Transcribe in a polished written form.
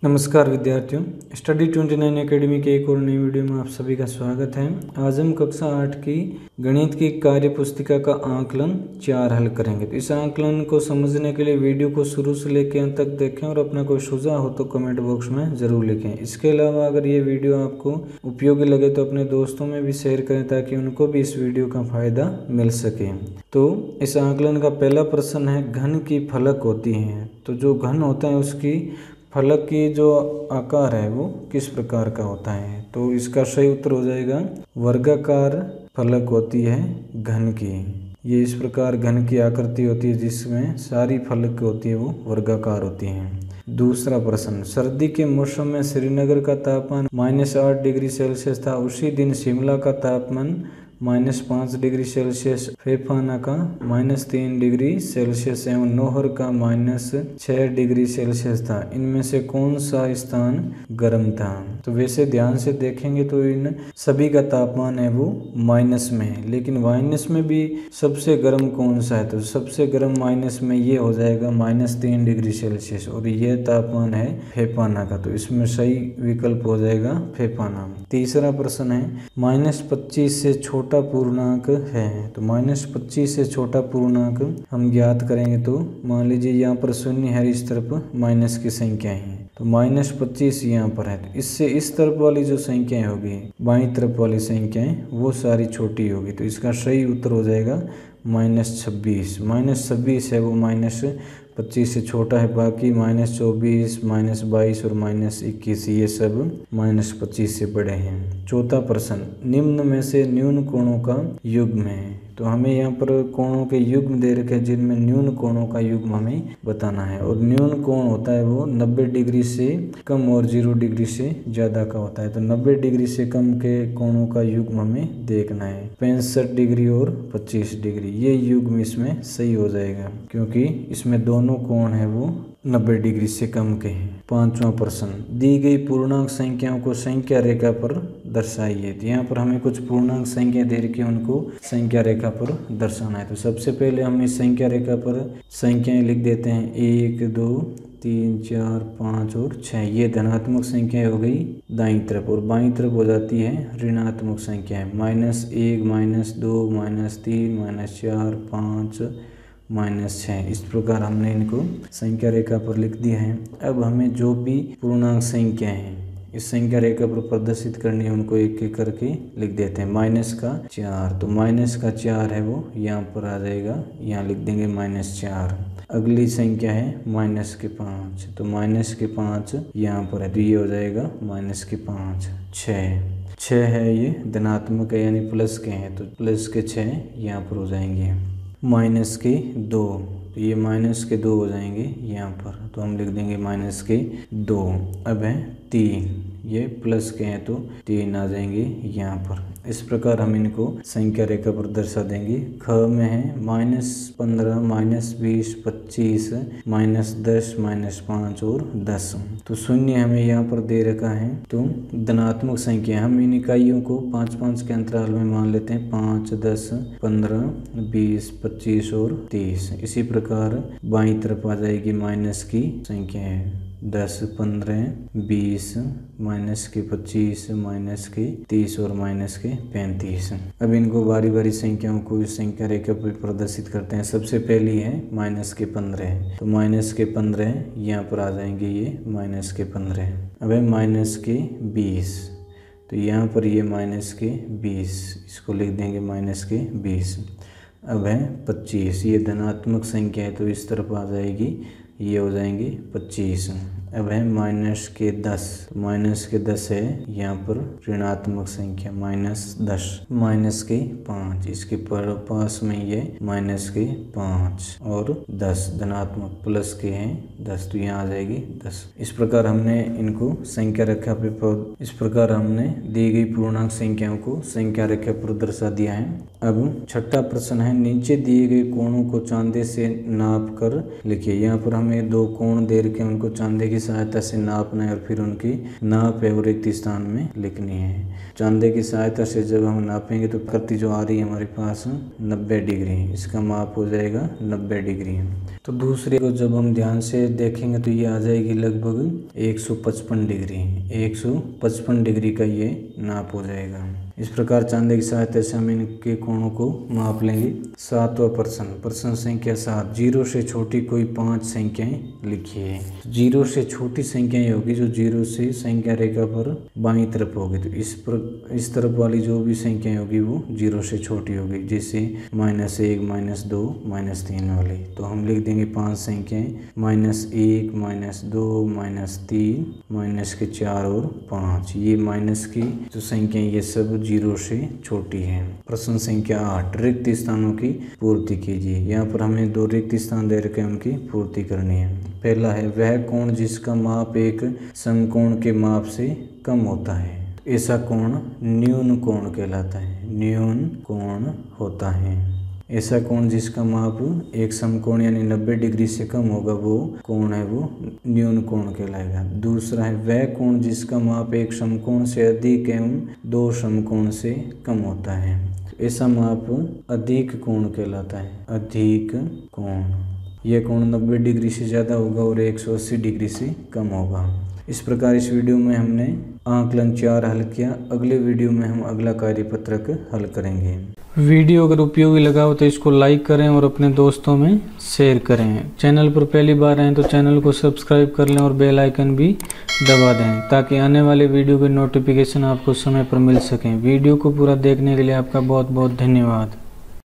नमस्कार विद्यार्थियों, study 29 academy के एक और नई वीडियो में आप सभी का स्वागत है। आज हम कक्षा 8 की गणित की कार्य पुस्तिका का आंकलन 4 हल करेंगे। तो इस आंकलन को समझने के लिए वीडियो को शुरू से लेकर अंत तक देखें और अपना कोई सुझाव हो तो कमेंट बॉक्स में ज़रूर लिखें। इसके अलावा अगर ये वीडियो आपको उपयोगी लगे तो अपने दोस्तों में भी शेयर करें ताकि उनको भी इस वीडियो का फ़ायदा मिल सके। तो इस आंकलन का पहला प्रश्न है, घन की फलक होती हैं। तो जो घन होता है उसकी फलक की जो आकार है वो किस प्रकार का होता है। तो इसका सही उत्तर हो जाएगा वर्गाकार फलक होती है घन की। ये इस प्रकार घन की आकृति होती है जिसमें सारी फलक होती है वो वर्गाकार होती हैं। दूसरा प्रश्न, सर्दी के मौसम में श्रीनगर का तापमान -8 डिग्री सेल्सियस था। उसी दिन शिमला का तापमान -5 डिग्री सेल्सियस, फैफाना का -3 डिग्री सेल्सियस एवं नौहर का -6 डिग्री सेल्सियस था। इनमें से कौन सा स्थान गर्म था। तो वैसे ध्यान से देखेंगे तो इन सभी का तापमान है वो माइनस में है, लेकिन माइनस में भी सबसे गर्म कौन सा है। तो सबसे गर्म माइनस में ये हो जाएगा -3 डिग्री सेल्सियस और ये तापमान है फैफाना का। तो इसमें सही विकल्प हो जाएगा फैफाना। तीसरा प्रश्न है, -25 से छोटा पूर्णांक है। तो -25 से छोटा पूर्णांक हम ज्ञात करेंगे। तो मान लीजिए यहाँ पर शून्य है, इस तरफ माइनस की संख्या है। तो -25 यहाँ पर है, तो इससे इस तरफ वाली जो संख्याएं होगी, बाईं तरफ वाली संख्याएं वो सारी छोटी होगी। तो इसका सही उत्तर हो जाएगा -26। -26 है वो -25 से छोटा है। बाकी -24, -22 और -21 ये सब -25 से बड़े हैं। चौथा प्रश्न, निम्न में से न्यून कोणों का युग्म है। तो हमें यहाँ पर कोणों के युग्म दे रखे हैं जिनमें न्यून कोणों का युग्म हमें बताना है। और न्यून कोण होता है वो 90 डिग्री से कम और 0 डिग्री से ज़्यादा का होता है। तो 90 डिग्री से कम के कोणों का युग्म हमें देखना है। 65 डिग्री और 25 डिग्री ये युग्म इसमें सही हो जाएगा क्योंकि इसमें दोनों कोण है वो 90 डिग्री से कम के हैं। पांचवा प्रश्न, दी गई पूर्णांक संख्याओं को संख्या रेखा पर दर्शाइए। तो यहाँ पर हमें कुछ पूर्णांक संख्या दे रखी है, उनको संख्या रेखा पर दर्शाना है। तो सबसे पहले हम इस संख्या रेखा पर संख्याएं लिख देते हैं। 1, 2, 3, 4, 5 और 6 ये धनात्मक संख्याएं हो गई दाईं तरफ, और बाईं तरफ हो जाती है ऋणात्मक संख्याएं। -1, -2, -3, -4, 5, -6 इस प्रकार हमने इनको संख्या रेखा पर लिख दिया है। अब हमें जो भी पूर्णांक संख्या हैं इस संख्या रेखा पर प्रदर्शित करनी है, उनको एक एक करके लिख देते हैं। -4, तो -4 है वो यहाँ पर आ जाएगा, यहाँ लिख देंगे -4। अगली संख्या है -5, तो -5 यहाँ पर है, तो ये हो जाएगा -5। 6 है, ये धनात्मक है यानी प्लस के हैं, तो प्लस के 6 यहाँ पर हो जाएंगे। -2, तो ये -2 हो जाएंगे यहाँ पर, तो हम लिख देंगे -2। अब है 3, ये प्लस के हैं तो 3 आ जाएंगे यहाँ पर। इस प्रकार हम इनको संख्या रेखा पर दर्शा देंगे। ख में है -15, -20, -25, -10, -5 और 10। तो शून्य हमें यहाँ पर दे रखा है। तो धनात्मक संख्या हम इन इकाइयों को 5-5 के अंतराल में मान लेते हैं। 5, 10, 15, 20, 25 और 30। इसी प्रकार बाईं तरफ आ जाएगी माइनस की संख्या है। 10, 15, 20, -25, -30 और -35। अब इनको बारी बारी संख्याओं को इस संख्या रेखा पर प्रदर्शित करते हैं। सबसे पहली है -15, तो -15 यहाँ पर आ जाएंगे, ये -15। अब है -20, तो यहाँ पर ये -20 इसको लिख देंगे -20। अब है 25, ये धनात्मक संख्या है तो इस तरफ आ जाएगी, ये हो जाएंगे 25। अब है -10, तो -10 है यहाँ पर ऋणात्मक संख्या -10, -5 इसके पास में ये -5 और 10 धनात्मक प्लस के हैं 10, तो यहाँ आ जाएगी 10। इस प्रकार हमने इनको संख्या रेखा पे इस प्रकार हमने दी गई पूर्णांक संख्याओं को संख्या रेखा पर दर्शा दिया है। अब छठा प्रश्न है, नीचे दिए गए कोणों को चांदे से नाप कर लिखिए। यहाँ पर हमें 2 कोण दे रखे हैं, उनको चांदे की सहायता से नापना है और फिर उनकी नाप है वो रिक्त स्थान में लिखनी है। चांदे की सहायता से जब हम नापेंगे तो प्रति जो आ रही है हमारे पास 90 डिग्री, इसका माप हो जाएगा 90 डिग्री। तो दूसरे को जब हम ध्यान से देखेंगे तो ये आ जाएगी लगभग 155 डिग्री, 155 डिग्री का ये नाप हो जाएगा। इस प्रकार चांदे की सहायता से हम इनके कोणों को माप लेंगे। 7वां प्रश्न संख्या 7, 0 से छोटी कोई 5 संख्याएं लिखिए। 0 से छोटी संख्याएं होगी जो 0 से संख्या रेखा पर बाईं तरफ होगी, तो इस तरफ वाली जो भी संख्याएं होगी वो 0 से छोटी होगी, जैसे -1, -2, -3 वाली। तो हम लिख देंगे 5 संख्याएं, -1, -2, -3, -4 और 5। ये माइनस की जो संख्याएं ये सब 0 से छोटी है। प्रश्न संख्या 8, रिक्त स्थानों की पूर्ति कीजिए। यहाँ पर हमें 2 रिक्त स्थान दे रखे हैं, उनकी पूर्ति करनी है। पहला है वह कोण जिसका माप एक समकोण के माप से कम होता है। ऐसा कोण न्यून कोण कहलाता है, न्यून कोण होता है। ऐसा कोण जिसका माप एक समकोण यानी 90 डिग्री से कम होगा वो कोण है वो न्यून कोण कहलाएगा। दूसरा है वह कोण जिसका माप एक समकोण से अधिक एवं 2 समकोण से कम होता है। ऐसा माप अधिक कोण कहलाता है, अधिक कोण। यह कोण 90 डिग्री से ज़्यादा होगा और 180 डिग्री से कम होगा। इस प्रकार इस वीडियो में हमने आकलन 4 हल किया। अगले वीडियो में हम अगला कार्यपत्रक हल करेंगे। वीडियो अगर उपयोगी लगा हो तो इसको लाइक करें और अपने दोस्तों में शेयर करें। चैनल पर पहली बार आएँ तो चैनल को सब्सक्राइब कर लें और बेल आइकन भी दबा दें ताकि आने वाले वीडियो के नोटिफिकेशन आपको समय पर मिल सकें। वीडियो को पूरा देखने के लिए आपका बहुत बहुत धन्यवाद।